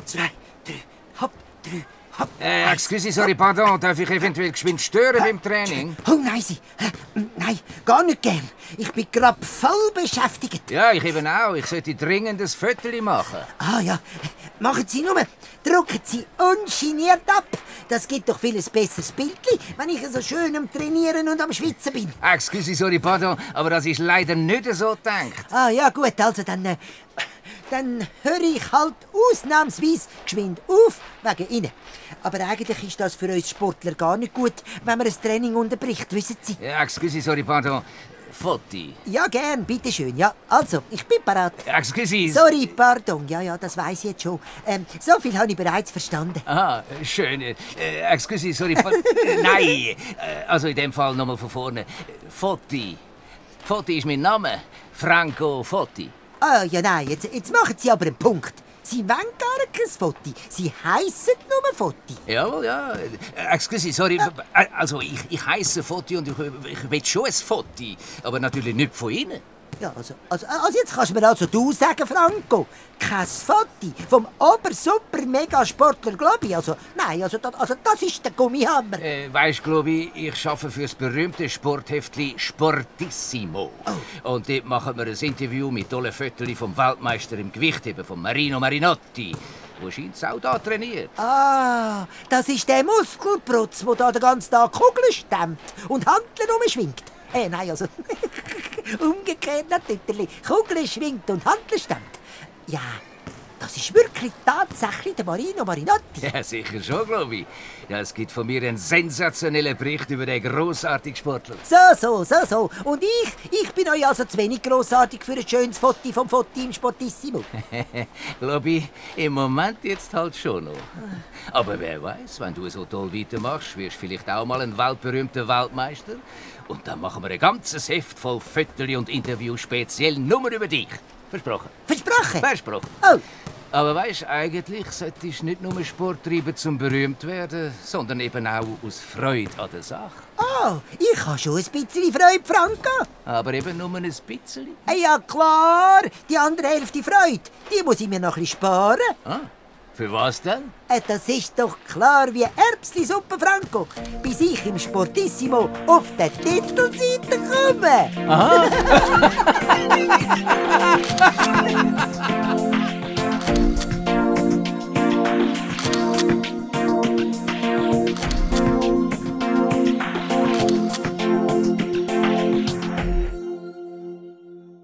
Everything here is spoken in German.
2, 3, hopp, 3, hopp. Excuse, sorry, pardon. Darf ich eventuell geschwind stören beim Training? Oh nein, nein, gar nicht gern. Ich bin gerade voll beschäftigt. Ja, ich eben auch. Ich sollte dringend ein Foto machen. Ah ja, machen Sie nur. Drucken Sie ungeniert ab. Das gibt doch viel ein besseres Bild, wenn ich so schön am Trainieren und am Schwitzen bin. Excuse, sorry, pardon, aber das ist leider nicht so gedacht. Ah ja, gut, also dann höre ich halt ausnahmsweise geschwind auf wegen Ihnen. Aber eigentlich ist das für uns Sportler gar nicht gut, wenn man ein Training unterbricht, wissen Sie. Ja, excuse, sorry, pardon. Foti. Ja, gern, bitteschön. Ja, also, ich bin parat. Excuse. Sorry, pardon. Ja, das weiss ich jetzt schon. So viel habe ich bereits verstanden. Aha, schön. Excuse, sorry, nein. Also in dem Fall nochmal von vorne. Foti. Foti ist mein Name. Franco Foti. Ah, ja, nein, jetzt machen Sie aber einen Punkt. Sie wollen gar kein Foti. Sie heissen nur Foti. Jawohl, ja. Excuse, sorry. Also, ich heisse Foti und ich will schon ein Foti. Aber natürlich nicht von Ihnen. Ja, also jetzt kannst du mir also du sagen, Franco. Kein Foti vom Ober-Super-Mega-Sportler, glaube ich. Nein, das ist der Gummihammer. Weisst, glaube ich arbeite für das berühmte Sportheftli Sportissimo. Oh. Und dort machen wir ein Interview mit tollen Fotos vom Weltmeister im Gewichtheben, von Marino Marinotti. Wo scheint auch da trainiert. Ah, das ist der Muskelprotz, der da den ganzen Tag Kugeln stemmt und Hanteln umschwingt. Nein, also umgekehrt natürlich. Kugeln schwingt und Hanteln stemmt. Ja, das ist wirklich tatsächlich der Marino Marinotti. Ja, sicher schon, glaube ich. Ja, es gibt von mir einen sensationellen Bericht über den grossartigen Sportler. So. Und ich bin euch also zu wenig grossartig für ein schönes Foto vom Foti im Sportissimo. Glaube ich, im Moment jetzt halt schon noch. Aber wer weiß, wenn du so toll weitermachst, wirst du vielleicht auch mal ein weltberühmter Weltmeister. Und dann machen wir ein ganzes Heft voll Fotos und Interviews speziell nur über dich. Versprochen. Versprochen? Versprochen. Oh. Aber weisst, eigentlich solltest du nicht nur Sport treiben, zum berühmt werden, sondern eben auch aus Freude an der Sache. Oh, ich habe schon ein bisschen Freude, Franco. Aber eben nur ein bisschen. Ja, klar. Die andere Hälfte Freude, die muss ich mir noch ein bisschen sparen. Ah, für was denn? Das ist doch klar wie Erbsli-Suppe, Franco. Bis ich im Sportissimo auf der Titelseite komme. Aha.